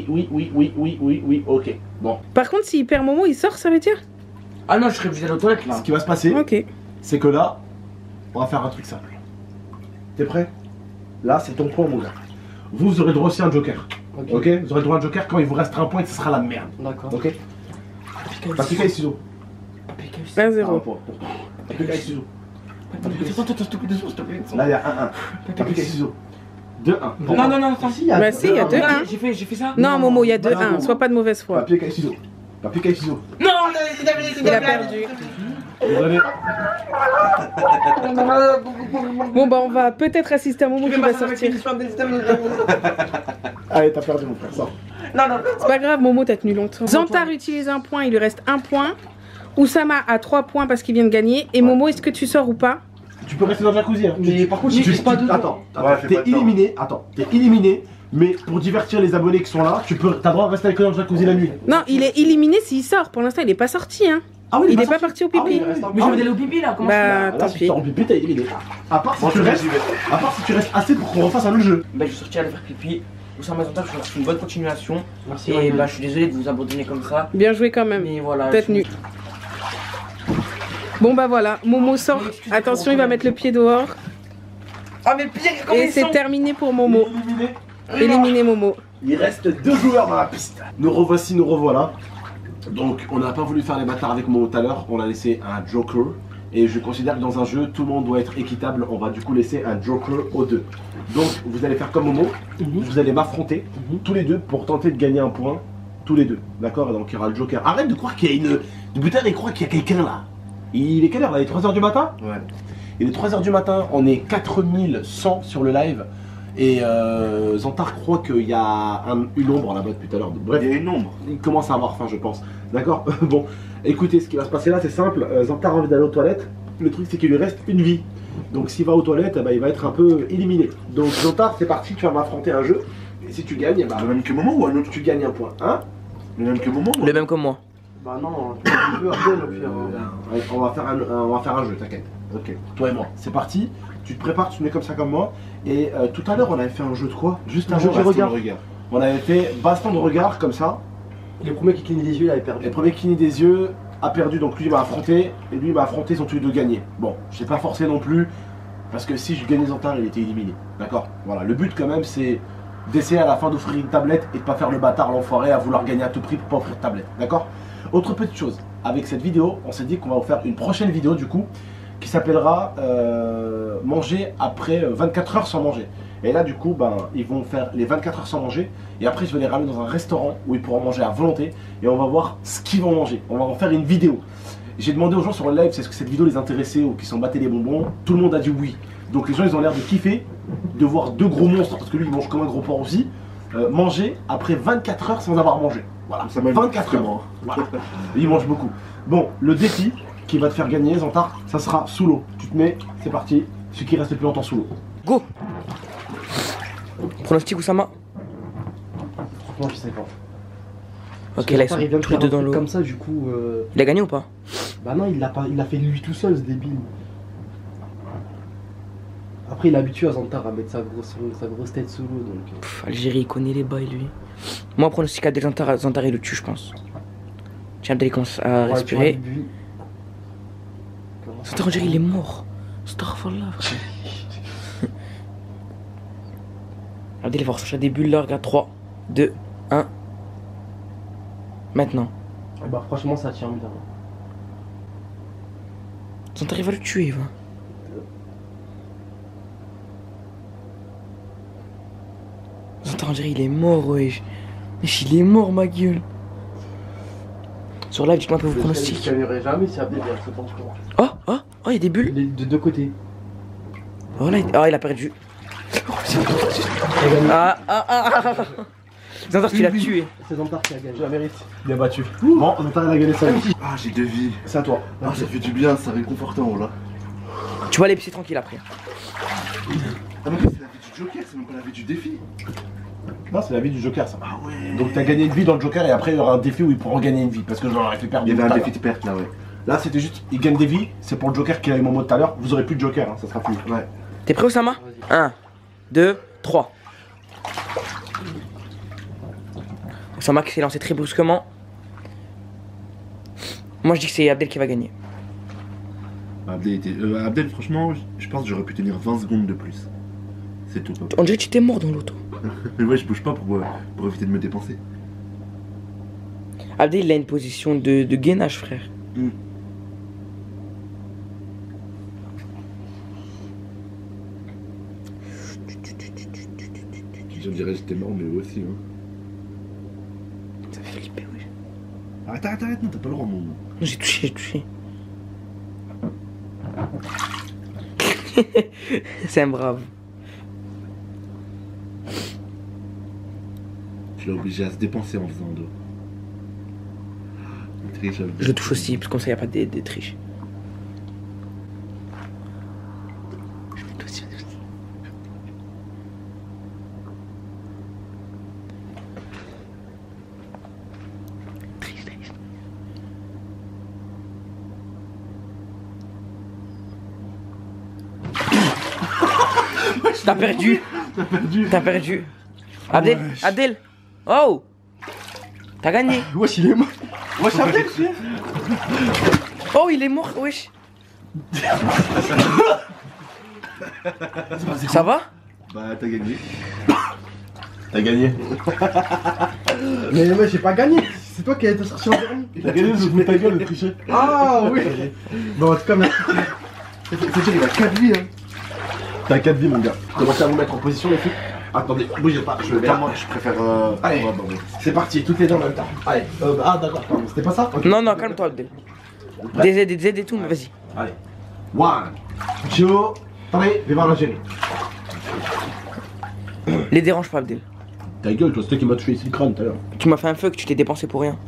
ok. Bon. Par contre, s'il perd Momo, il sort, ça veut dire? Ah non, je serais obligé d'aller aux toilettes là. Ce qui va se passer, Ok. c'est que là, on va faire un truc simple. T'es prêt? Là, c'est ton point, mon gars. Vous aurez droit aussi à un joker. Ok? Vous aurez droit à un joker quand il vous restera un point et que ce sera la merde. D'accord. Ok? Papier, cahier, ciseaux. 1-0. Un point pour toi. Papier, cahier, ciseaux. Attends, s'il te plaît, 2 secondes, s'il te plaît. Là, il y a 1-1. Papier, cahier, ciseaux. 2-1. Non, attends. Bah si, il y a 2-1. J'ai fait ça. Non, Momo, il y a 2-1. non. Sois pas de mauvaise foi. Papier, cahier, ciseaux. Papier, cahier, ciseaux. Non, Il a perdu. Désolé. Bon, bah, on va peut-être assister à Momo qui va sortir. Allez, t'as perdu, mon frère. Sors. C'est pas grave, Momo, t'as tenu longtemps. Zantar utilise un point, il lui reste 1 point. Oussama a 3 points parce qu'il vient de gagner. Et Momo, est-ce que tu sors ou pas? Tu peux rester dans le jacuzzi. Hein. Mais par contre, Tu- j'ai tu- pas de. Attends, Ouais, fais t'es pas de temps. éliminé. Attends, t'es éliminé. Mais pour divertir les abonnés qui sont là, t'as droit de rester avec eux dans le jacuzzi la nuit. Non, il est éliminé s'il sort. Pour l'instant, il est pas sorti, hein. Ah oui, Il est pas parti au pipi. oui, Mais je vais aller au pipi là, comment je fais là? Bah, Là, tant si tu pis. sors en pipi, t'es éliminé. À part si Moi, tu je restes. j'y vais. À part si tu restes assez pour qu'on refasse un autre jeu. Bah, je vais sortir aller faire pipi. Oussama Zantar, je vous souhaite une bonne continuation. Merci. Et bah, je suis désolé de vous abandonner comme ça. Bien joué quand même. Mais voilà. Tête nue. Bon, bah voilà, Momo sort. Attention, il va mettre le pied dehors. Ah, mais pire, comment Et ils c'est sont? terminé pour Momo. Éliminé. Éliminé Momo. Il reste 2 joueurs dans la piste. Nous revoici, nous revoilà. Donc, on n'a pas voulu faire les bâtards avec Momo tout à l'heure. On a laissé un joker. Et je considère que dans un jeu, tout le monde doit être équitable. On va du coup laisser un joker aux deux. Donc, vous allez faire comme Momo. Vous allez m'affronter tous les deux pour tenter de gagner un point tous les deux. D'accord? Et donc il y aura le Joker. Arrête de croire qu'il y a une. De butin, il croit qu'il y a quelqu'un là. Il est quelle heure là? Il est 3h du matin? Ouais. Il est 3h du matin, on est 4100 sur le live. Et Zantar croit qu'il y a une ombre là-bas depuis tout à l'heure. Bref, Il y a une ombre. il commence à avoir faim, je pense. D'accord? Bon, écoutez, ce qui va se passer là, c'est simple. Zantar a envie d'aller aux toilettes. Le truc, c'est qu'il lui reste une vie. Donc, s'il va aux toilettes, il va être un peu éliminé. Donc, Zantar, c'est parti, tu vas m'affronter un jeu. Et si tu gagnes, Le même que moment ou un autre? tu gagnes un point. Hein? Le même que moment ou Le même comme moi. Bah non, tu peux Abdel au pire. Ouais, on va faire un jeu, t'inquiète. Ok, toi et moi. C'est parti. Tu te prépares, tu te mets comme ça comme moi. Et tout à l'heure, on avait fait un jeu de quoi? Juste un jeu de regard. On avait fait baston de regard comme ça. Les premiers qui clignaient des yeux, il avait perdu. Et le premier qui cligne des yeux a perdu, donc lui il m'a affronté. Et lui il m'a affronté, ils sont tous les deux gagnés. Bon, j'ai pas forcé non plus. Parce que si je gagnais Zantar, il était éliminé. D'accord? Voilà, le but quand même, c'est d'essayer à la fin d'offrir une tablette et de pas faire le bâtard, l'enfoiré, à vouloir gagner à tout prix pour pas offrir de tablette. D'accord? Autre petite chose, avec cette vidéo, on s'est dit qu'on va vous faire une prochaine vidéo du coup, qui s'appellera manger après 24 heures sans manger. Et là du coup, ben, ils vont faire les 24 heures sans manger. Et après je vais les ramener dans un restaurant où ils pourront manger à volonté. Et on va voir ce qu'ils vont manger. On va en faire une vidéo. J'ai demandé aux gens sur le live si est-ce que cette vidéo les intéressait ou qu'ils s'en battaient les bonbons. Tout le monde a dit oui. Donc les gens ils ont l'air de kiffer de voir deux gros monstres, parce que lui il mange comme un gros porc aussi, manger après 24 heures sans avoir mangé. Voilà, Ça m'a 24 heures. Voilà. Il mange beaucoup. Bon, le défi qui va te faire gagner, Zantar, ça sera sous l'eau. Tu te mets, c'est parti, celui qui reste le plus longtemps sous l'eau. Go. Pronostic Oussama. Franchement, je sais pas. Ok, là ils sont il vient de tous les faire deux un dans truc l'eau. comme ça, du coup. Il a gagné ou pas? Bah non, il l'a fait lui tout seul, ce débile. Après, il est habitué à Zantar à mettre sa grosse tête sous l'eau, donc. Pff, Algérie, il connaît les bails lui. Moi, pronostic Abdel Zantar, Zantar il le tue, je pense. Tiens, Abdel il commence à respirer. Zantar, Algérie, il est mort. Astaghfirullah, frère. Abdel il va ressortir des bulles là, regarde. 3, 2, 1. Maintenant. Bah, franchement, ça tient bien. Zantar il va le tuer, va. Zantar, Algérie, il est mort, wesh. Wesh, il est mort, ma gueule. Sur live, dites-moi un peu vos Je pronostics. gagnerai jamais si Abdel vient, je pense pas. Oh, il y a des bulles. Il est de deux côtés. Oh là, il a perdu. Zantar, tu l'as tué. C'est Zantar qui a gagné. Je la mérite. Il a battu. Bon, Zantar il a gagné sa vie. Ah, j'ai 2 vies. C'est à toi. Ah, ça fait du bien, c'est réconfortant là. Tu vas aller pisser tranquille après. Ah, mais c'est la vie du Joker, c'est même pas la vie du défi. Non, c'est la vie du Joker ça. Ah ouais. Donc t'as gagné une vie dans le Joker et après il y aura un défi où ils pourront gagner une vie. Parce que j'en aurais fait perdre. Il y avait tout un à défi l'heure. de perte là, ouais. Là c'était juste, il gagne des vies, c'est pour le Joker qui a eu mon mot tout à l'heure. Vous aurez plus de Joker, hein, ça sera plus. Ouais. T'es prêt, Oussama? 1, 2, 3. Oussama qui s'est lancé très brusquement. Moi je dis que c'est Abdel qui va gagner. Abdel, franchement, je pense que j'aurais pu tenir 20 secondes de plus. C'est tout. Papa. On dirait que tu t'es mort dans l'auto. Mais ouais, je bouge pas pour éviter de me dépenser. Abdel il a une position de gainage, frère. Je dirais que j'étais mort, mais eux aussi. Hein. Ça fait flipper, oui. Arrête, non, t'as pas le droit, mon. Non, j'ai touché. C'est un brave. Je l'ai obligé à se dépenser en faisant dos. Triche, Abdel. Je touche aussi, parce que comme ça, il n'y a pas de triche. Je mets aussi. Triche. T'as perdu. T'as perdu. Abdel, Abdel. Oh. T'as gagné. Wesh, il est mort. Wesh Abdel, Oh, il est mort, wesh. Ça va? Bah, t'as gagné. T'as gagné. Mais ouais, j'ai pas gagné. C'est toi qui as été sorti en dernier. T'as gagné, je mets ta gueule de tricher. Ah oui. Bon, en tout cas, merci. C'est-à-dire, il a 4 vies, hein. T'as 4 vies mon gars. Commencez à vous mettre en position les filles. Attendez, bougez pas, je vais Moi, je préfère. Allez, c'est parti, toutes les deux en même temps. Allez, ah d'accord, pardon, c'était pas ça? Ok. Non, non, calme-toi, Abdel. Des aides et tout, mais vas-y. Allez. 1, 2, 3, viva la gêner. Les dérange pas, Abdel. Ta gueule, toi, c'est toi qui m'as touché ici le crâne tout à l'heure. Tu m'as fait un fuck, tu t'es dépensé pour rien.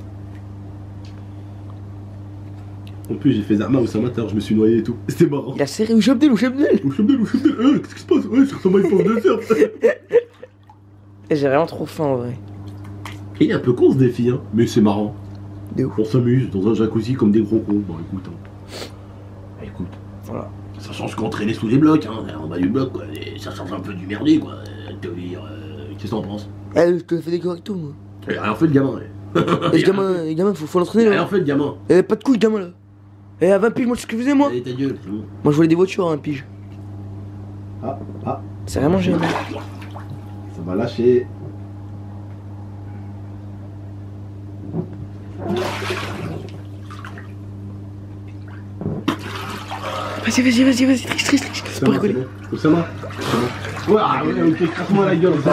En plus, j'ai fait Zama au Samateur, je me suis noyé et tout. C'était marrant. Il a serré ou Abdel, Au Chabdel, qu'est-ce qui se passe? Ouais, sur son maille pauvre de serre. J'ai vraiment trop faim en vrai. Il est un peu con ce défi, hein, mais c'est marrant. De ouf. On s'amuse dans un jacuzzi comme des gros cons. Bon, écoute, hein. Écoute, Voilà. ça change qu'entraîner sous les blocs, hein, en bas du bloc, quoi. Et ça change un peu du merdier, quoi. Qu'est-ce que t'en penses? Eh, je te fais des correctos, moi. Il a rien fait le gamin, Et le gamin, faut Il l'entraîner a là. rien fait le gamin. Eh, pas de couilles, gamin là. Eh, à 20 piges, moi, tu sais ce que je faisais, moi. Allez, ta gueule, c'est bon. Moi, je voulais des voitures à 1 pige. Ah, C'est vraiment gênant. ça va lâcher. Vas-y, triche. C'est pour rigoler. Oussama, c'est bon. Ouais, ok, craque-moi la gueule, ça.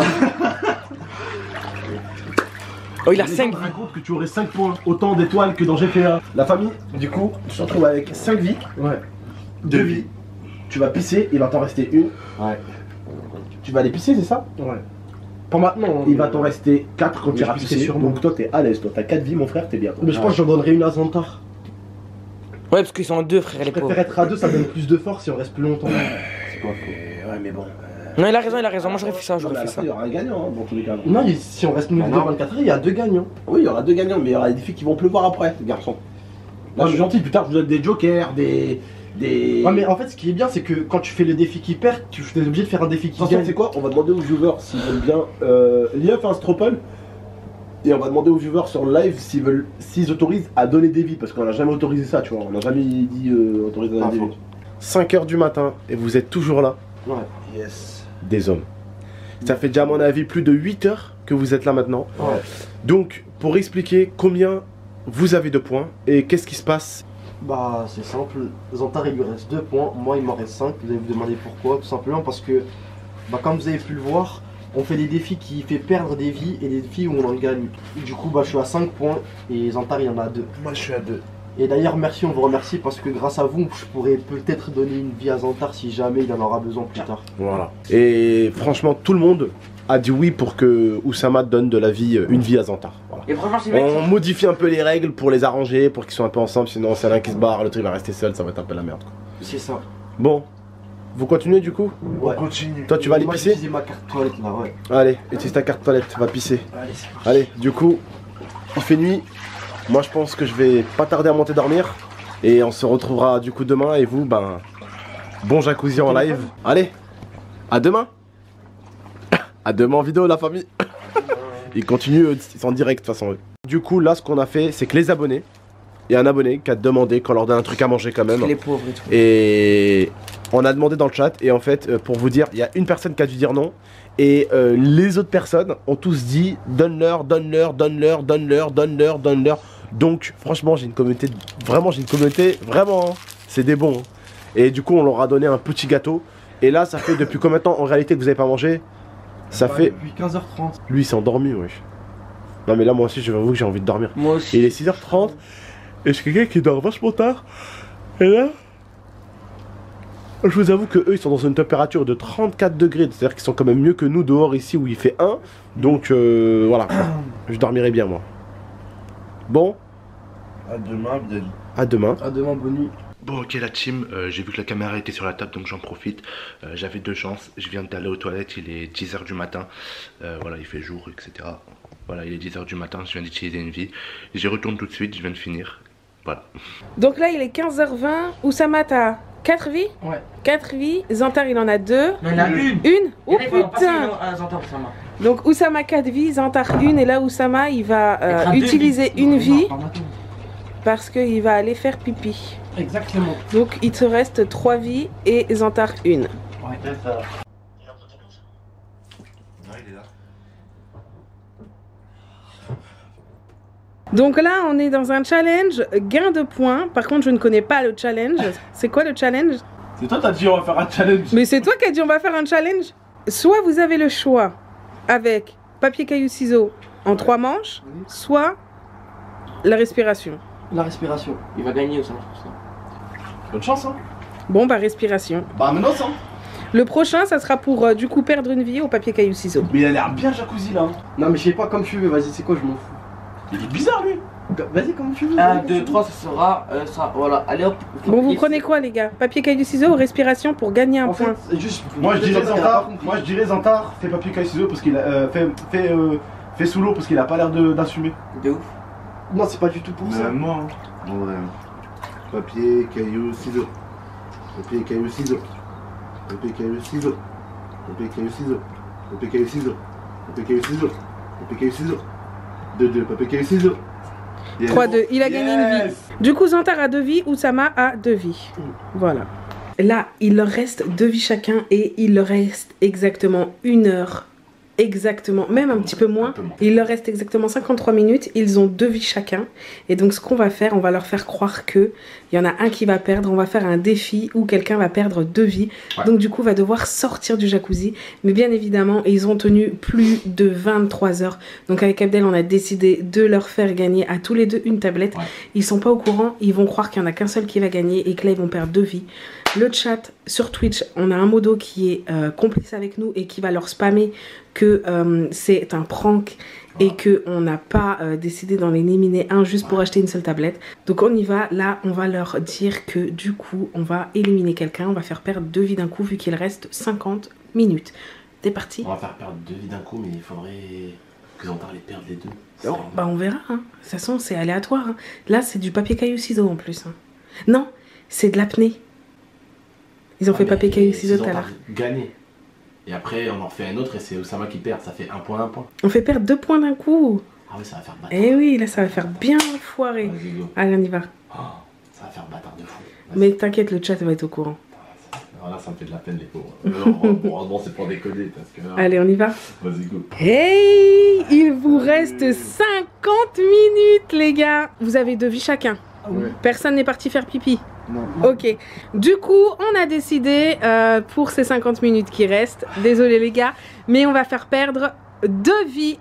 Oh, il a Les 5 gens racontent que tu aurais 5 points, autant d'étoiles que dans GTA. La famille, du coup, tu te retrouves avec 5 vies. Ouais. 2 vies. Tu vas pisser, il va t'en rester une. Ouais. Tu vas aller pisser, c'est ça? Ouais. Pas maintenant. Il va t'en rester 4 quand tu iras je pisser. pisserai sûrement. Donc toi, t'es à l'aise. Toi, t'as 4 vies, mon frère, t'es bien. Mais je pense que j'en donnerais une à Zantar. Ouais, parce qu'ils sont en 2, frère, les Je pauvres. préfère être à 2, ça donne plus de force si on reste plus longtemps. C'est pas faux. Ouais, mais bon. Non, il a raison. Moi, j'aurais fait ça, Non, mais à la fin, il y aura un gagnant, hein, dans tous les cas. Non, si on reste nous deux 24 heures, il y a 2 gagnants. Oui, il y aura 2 gagnants, mais il y aura des filles qui vont pleuvoir après, garçon. Là, je suis gentil, plus tard, je vous donne des jokers, des. Ouais, mais en fait, ce qui est bien, c'est que quand tu fais le défi qui perd, tu es obligé de faire un défi qui Attention, gagne. c'est quoi? On va demander aux viewers s'ils veulent bien. L'IA fait un stropple. Et on va demander aux viewers sur le live s'ils autorisent à donner des vies. Parce qu'on n'a jamais autorisé ça, tu vois. On n'a jamais dit autorisé à donner des vies. 5h du matin et vous êtes toujours là. Ouais. Yes. Des hommes. Ça fait déjà, à mon avis, plus de 8 heures que vous êtes là maintenant. Ouais. Donc, pour expliquer combien vous avez de points et qu'est-ce qui se passe. Bah, c'est simple. Zantar, il lui reste 2 points. Moi, il m'en reste 5. Vous allez vous demander pourquoi. Tout simplement parce que, bah, comme vous avez pu le voir, on fait des défis qui fait perdre des vies et des défis où on en gagne. Du coup, bah, je suis à 5 points et Zantar, il y en a 2. Moi, je suis à 2. Et d'ailleurs, merci, on vous remercie parce que grâce à vous, je pourrais peut-être donner une vie à Zantar si jamais il en aura besoin plus tard. Voilà. Et franchement, tout le monde a dit oui pour que Oussama donne de la vie, une vie à Zantar. Voilà. Et franchement, c'est On modifie un peu les règles pour les arranger, pour qu'ils soient un peu ensemble, sinon c'est l'un qui se barre, l'autre il va rester seul, ça va être un peu la merde. Quoi. C'est ça. Bon, vous continuez du coup? Ouais. Continue. Toi tu vas aller Moi, pisser? j'ai utilisé ma carte toilette là, ouais. Allez, utilise ta carte toilette, va pisser. Allez, c'est parti. Allez, du coup, il fait nuit. Moi je pense que je vais pas tarder à monter dormir. Et on se retrouvera du coup demain et vous, ben, bon jacuzzi en live. Allez, à demain. À demain en vidéo la famille. Ils continuent, ils sont en direct de toute façon. Du coup là ce qu'on a fait c'est que les abonnés, il y a un abonné qui a demandé qu'on leur donne un truc à manger quand même. les pauvres et tout. Et on a demandé dans le chat et en fait pour vous dire, il y a une personne qui a dû dire non. Et les autres personnes ont tous dit donne-leur. Donc franchement j'ai une communauté, vraiment, hein, c'est des bons. Hein. Et du coup on leur a donné un petit gâteau. Et là ça fait depuis combien de temps en réalité que vous avez pas mangé? Ça fait... Depuis 15h30. Lui il s'est endormi, wesh. Non mais là moi aussi je vous que j'ai envie de dormir. Moi aussi. Il est 6h30 et c'est quelqu'un qui dort vachement tard. Et là, je vous avoue que eux ils sont dans une température de 34 degrés. C'est-à-dire qu'ils sont quand même mieux que nous dehors ici où il fait 1. Donc voilà, je dormirai bien moi. Bon, À demain, Abdel. à demain. À demain, bonne nuit. Bon, ok, la team, j'ai vu que la caméra était sur la table, donc j'en profite. J'avais 2 chances. Je viens d'aller aux toilettes, il est 10h du matin. Voilà, il fait jour, etc. Voilà, il est 10h du matin, je viens d'utiliser une vie. J'y retourne tout de suite, je viens de finir. Voilà. Donc là, il est 15h20. Oussama, t'as 4 vies? Ouais. 4 vies. Zantar, il en a 2. Non, il y en a une. Une? Oh putain! Donc Oussama 4 vies, Zantar 1. Et là, Oussama, il va utiliser une vie parce qu'il va aller faire pipi. Exactement. Donc il te reste 3 vies et Zantar 1. Ouais. Donc là, on est dans un challenge gain de points. Par contre, je ne connais pas le challenge. C'est quoi le challenge? C'est toi t'as dit on va faire un challenge. Mais c'est toi qui as dit on va faire un challenge? soit vous avez le choix avec papier, caillou, ciseaux en 3 manches, Oui. soit la respiration. La respiration. Il va gagner, ça marche pour ça. Bonne chance, hein. Bon, bah respiration. Bah, maintenant, ça. Le prochain, ça sera pour du coup perdre une vie au papier, caillou, ciseaux. Mais il a l'air bien jacuzzi là. Non, mais je sais pas, comme tu veux, vas-y, c'est quoi, je m'en fous. Il est bizarre lui. Vas-y, comme tu veux. 1, 2, 3, ça sera ça. Voilà, allez hop. Bon, vous prenez quoi, les gars? Papier, caillou, ciseaux ou respiration pour gagner un En point? fait, juste. Moi je dirais Elle a pas Zantar. compris. Moi je dirais Zantar. Fais papier caille ciseaux parce qu'il a fait sous l'eau parce qu'il a pas l'air d'assumer. De ouf. Non, c'est pas du tout pour ça. moi. En vrai. Papier, caillou, ciseaux. Papier, caillou, ciseaux. Papier, caillou, ciseaux. Papier, caillou, ciseaux. Papier, caillou, ciseaux. Papier, caillou, ciseaux. Papier, caillou, ciseaux. 2-2, papier, caillou, ciseaux. Yes. 3-2, il a gagné une vie. Du coup, Zantar a 2 vies, Oussama a 2 vies. Voilà. Là, il leur reste 2 vies chacun et il leur reste exactement 1 heure. Exactement, même un petit peu moins. Il leur reste exactement 53 minutes. Ils ont 2 vies chacun. Et donc, ce qu'on va faire, on va leur faire croire que il y en a un qui va perdre. On va faire un défi où quelqu'un va perdre 2 vies. Ouais. Donc, du coup, va devoir sortir du jacuzzi. Mais bien évidemment, ils ont tenu plus de 23 heures. Donc, avec Abdel, on a décidé de leur faire gagner à tous les deux une tablette. Ouais. Ils sont pas au courant. Ils vont croire qu'il n'y en a qu'un seul qui va gagner et que là, ils vont perdre 2 vies. Le chat sur Twitch, on a un modo qui est complice avec nous et qui va leur spammer que c'est un prank et qu'on n'a pas décidé d'en éliminer un juste pour acheter une seule tablette. Donc on y va, là on va leur dire que du coup on va éliminer quelqu'un, on va faire perdre 2 vies d'un coup vu qu'il reste 50 minutes. T'es parti? On va faire perdre 2 vies d'un coup, mais il faudrait que Zantar les perde les 2. Bon, bah on verra, hein. De toute façon c'est aléatoire. Hein. Là c'est du papier caillou ciseaux en plus. Hein. Non, c'est de l'apnée. Ils ont fait papier caillou ciseaux tout à l'heure. Gagné. Et après on en fait un autre et c'est Oussama qui perd, ça fait 1 point, 1 point. On fait perdre 2 points d'un coup. Ah ouais, ça va faire bâtard. Eh oui, là ça va faire bien foirer. Vas-y, go. Allez, on y va. Oh, ça va faire bâtard de fou. Vas-y. Mais t'inquiète, le chat va être au courant. Alors là, ça me fait de la peine, les pauvres. Heureusement, c'est pour décoder parce que là. Allez, on y va. Vas-y, go. Hey, il vous reste 50 minutes, les gars. Vous avez 2 vies chacun. Ouais. Personne n'est parti faire pipi. Non. Ok. Du coup, on a décidé pour ces 50 minutes qui restent, désolé les gars, mais on va faire perdre 2 vies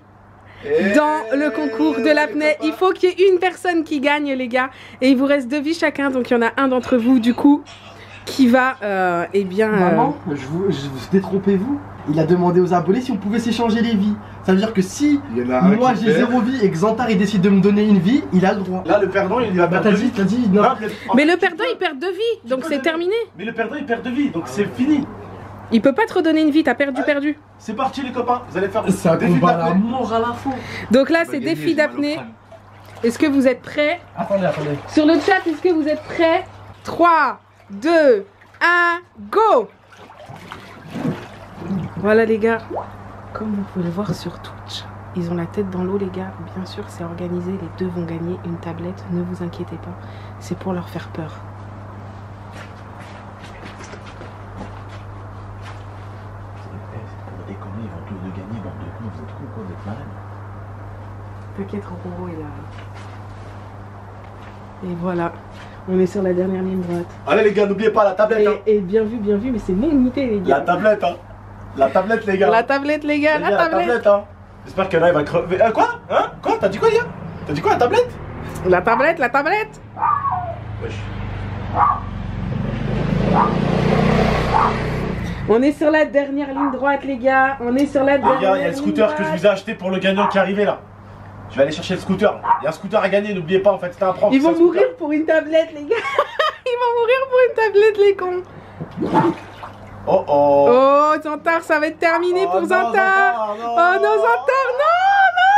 dans le concours de l'apnée. Il faut qu'il y ait une personne qui gagne, les gars. Et il vous reste 2 vies chacun, donc il y en a un d'entre vous, du coup, qui va, eh bien... Maman, détrompez-vous. Il a demandé aux abonnés si on pouvait s'échanger les vies. Ça veut dire que si Il y en a un moi qui j'ai perd. 0 vie et que Zantar il décide de me donner une vie, il a le droit. Là, le perdant, il va Bah perdre 2 vies. t'as dit non. Mais le perdant, il perd 2 vies, donc c'est terminé. Mais le perdant, il perd 2 vies, donc c'est fini. Il peut pas te redonner une vie, t'as perdu. C'est parti, les copains. Vous allez faire C'est un défi combat à la d'apnée. mort à la fin. Donc là, c'est défi d'apnée. Est-ce que vous êtes prêts? Attendez. Sur le chat, est-ce que vous êtes prêts? 3, 2, 1, go! Voilà les gars, comme vous pouvez le voir sur Twitch, ils ont la tête dans l'eau les gars. Bien sûr, c'est organisé, les 2 vont gagner une tablette, ne vous inquiétez pas. C'est pour leur faire peur. Pour déconner, ils vont tous de gagner, bande de cons, vous êtes cons quoi, vous êtes malades. T'inquiète, Roro est là. Et voilà, on est sur la dernière ligne droite. Allez les gars, n'oubliez pas la tablette, hein. Et bien vu, mais c'est mon unité les La gars. tablette, hein. La tablette, les gars. La tablette les gars, Les la gars, tablette. hein. J'espère que là, il va crever. Quoi? Hein? Quoi? T'as dit quoi, Lia? T'as dit quoi, la tablette? La tablette, la tablette. Wesh. On est sur la dernière ligne droite les gars, on est sur la dernière Les gars, il y a le scooter que je vous ai acheté pour le gagnant qui est arrivé là. Je vais aller chercher le scooter. Il y a un scooter à gagner, n'oubliez pas, en fait, c'était un prank. Ils c'est un vont scooter. mourir pour une tablette les gars. Ils vont mourir pour une tablette les cons. Oh oh. Oh Zantar, ça va être terminé pour non, Zantar. non. Oh non Zantar, non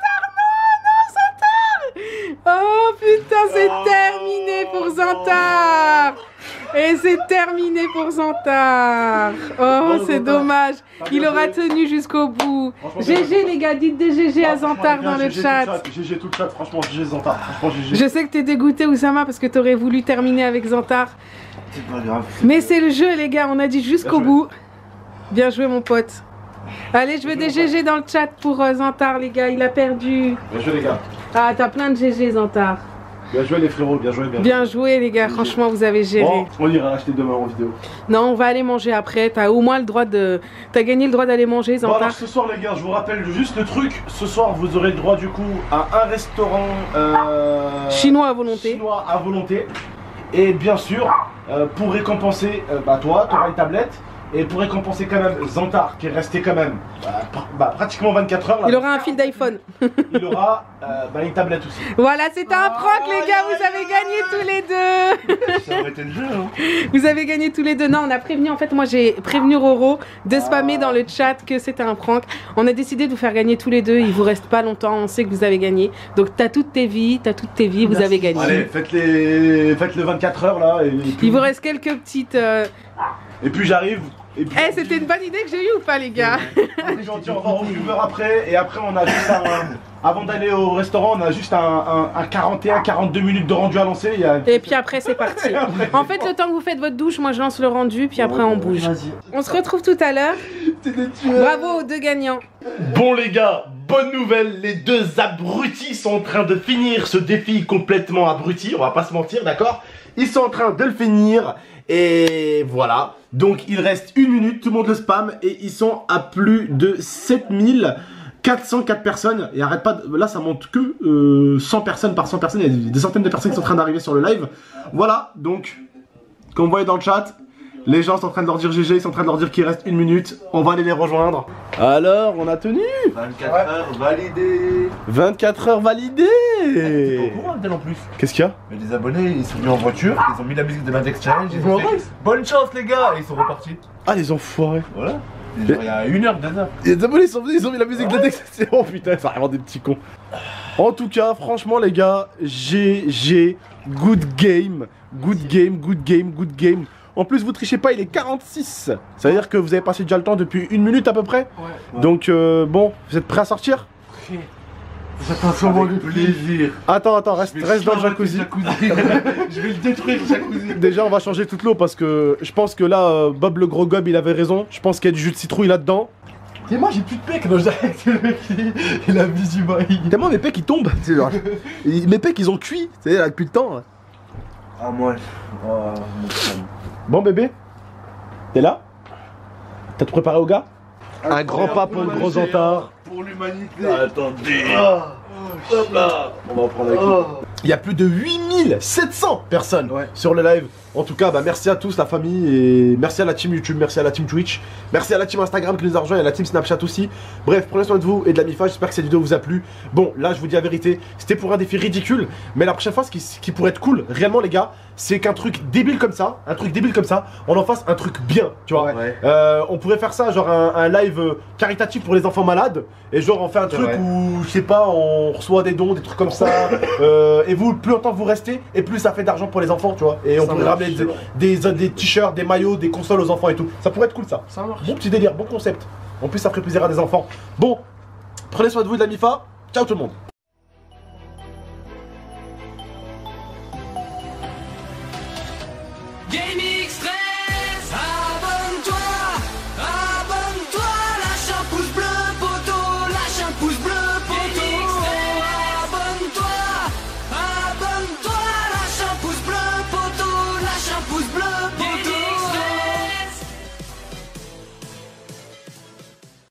Zantar. Oh putain, c'est terminé pour Zantar. Et c'est terminé pour Zantar. Oh, c'est dommage. Il aura tenu jusqu'au bout. GG les gars, dites des GG à Zantar dans le chat. GG tout le chat, franchement, GG Zantar. Franchement, GG. Je sais que t'es dégoûté Oussama parce que t'aurais voulu terminer avec Zantar. C'est pas grave. Mais c'est le jeu les gars, on a dit jusqu'au bout. Bien joué mon pote. Allez, je veux des GG dans le chat pour Zantar les gars, il a perdu. Bien joué les gars. Ah, t'as plein de GG Zantar. Bien joué les frérots, bien joué. Bien joué les gars, franchement vous avez géré. Bon, on ira acheter demain en vidéo. Non, on va aller manger après, t'as au moins le droit de... T'as gagné le droit d'aller manger, Bon Zantar. alors ce soir les gars, je vous rappelle juste le truc. Ce soir vous aurez le droit du coup à un restaurant Chinois à volonté. chinois à volonté. Et bien sûr, pour récompenser toi, tu auras une tablette. Et pour récompenser quand même Zantar, qui est resté quand même pratiquement 24 heures là. Il aura un fil d'iPhone. Il aura une tablette aussi. Voilà, c'était un prank les gars, vous avez gagné tous les deux. Ça aurait été le jeu, hein. Vous avez gagné tous les deux. Non, on a prévenu, en fait moi j'ai prévenu Roro de spammer dans le chat que c'était un prank. On a décidé de vous faire gagner tous les deux, il vous reste pas longtemps, on sait que vous avez gagné. Donc t'as toutes tes vies, vous avez gagné. Allez, faites le 24 heures là. Et puis, Il vous reste quelques petites... et puis j'arrive. Et puis, c'était une bonne idée que j'ai eue ou pas les gars? on dit au revoir aux viewers après. Et après on a juste avant d'aller au restaurant, on a juste un 41-42 minutes de rendu à lancer. Et puis après c'est parti. En fait le temps que vous faites votre douche, moi je lance le rendu, puis après on bouge. On se retrouve tout à l'heure. Bravo aux deux gagnants. Bon les gars, bonne nouvelle, les deux abrutis sont en train de finir ce défi complètement abruti, on va pas se mentir, d'accord? Ils sont en train de le finir et voilà. Donc il reste 1 minute, tout le monde le spam et ils sont à plus de 7404 personnes. Et arrête pas, là ça monte que 100 personnes par 100 personnes, il y a des centaines de personnes qui sont en train d'arriver sur le live. Voilà, donc comme vous voyez dans le chat, les gens sont en train de leur dire GG, ils sont en train de leur dire qu'il reste 1 minute. On va aller les rejoindre. Alors, on a tenu 24 heures validées. 24 heures validées. T'es pas au courant, Abdel, en plus. Qu'est-ce qu'il y a? Mais les abonnés, ils sont venus en voiture, ils ont mis la musique de l'Index Challenge, ils ont fait bonne chance les gars, et ils sont repartis. Ah, les enfoirés. Voilà. Et genre, il y a 1 heure, 2 heures. Les abonnés sont venus, ils ont mis la musique de l'index. Oh putain, ça vraiment des petits cons. En tout cas, franchement les gars, GG, good game. En plus, vous trichez pas, il est 46. Ça veut dire que vous avez passé déjà le temps depuis 1 minute à peu près. Ouais. Donc bon, vous êtes prêts à sortir? Attention, avec plaisir. Attends, reste dans le jacuzzi. Je vais le détruire, le jacuzzi. Déjà, on va changer toute l'eau parce que je pense que là, Bob le gros gob, il avait raison. Je pense qu'il y a du jus de citrouille là-dedans. Et moi, j'ai plus de pec. Non, j'arrête, c'est le mec, il a mis du bail. Tellement mes pecs ils tombent. Mes pecs ils ont cuit, tu sais, là, depuis le temps. Ah, moi, oh, mon frère. Bon bébé, t'es là? T'as tout préparé au gars? Un grand pas pour le gros Zantar. Pour l'humanité. Attendez. Hop là. On va en prendre avec. Il y a plus de 8700 personnes Ouais. sur le live. En tout cas, merci à tous la famille et merci à la team YouTube, merci à la team Twitch, merci à la team Instagram qui nous a rejoint et à la team Snapchat aussi. Bref, prenez soin de vous et de la MIFA, j'espère que cette vidéo vous a plu. Bon, là je vous dis la vérité, c'était pour un défi ridicule, mais la prochaine fois ce qui pourrait être cool, réellement les gars, c'est qu'un truc débile comme ça, on en fasse un truc bien, tu vois. Ouais. On pourrait faire ça, genre un live caritatif pour les enfants malades, et genre on fait un truc vrai. où, je sais pas, on reçoit des dons, des trucs comme ça, et vous, plus longtemps vous restez, et plus ça fait d'argent pour les enfants, tu vois. Et on pourrait ramener des t-shirts, des maillots, des consoles aux enfants et tout. Ça pourrait être cool ça. Ça marche. Bon petit délire, bon concept. En plus ça ferait plaisir à des enfants. Bon, prenez soin de vous et de la MIFA. Ciao tout le monde. Gaming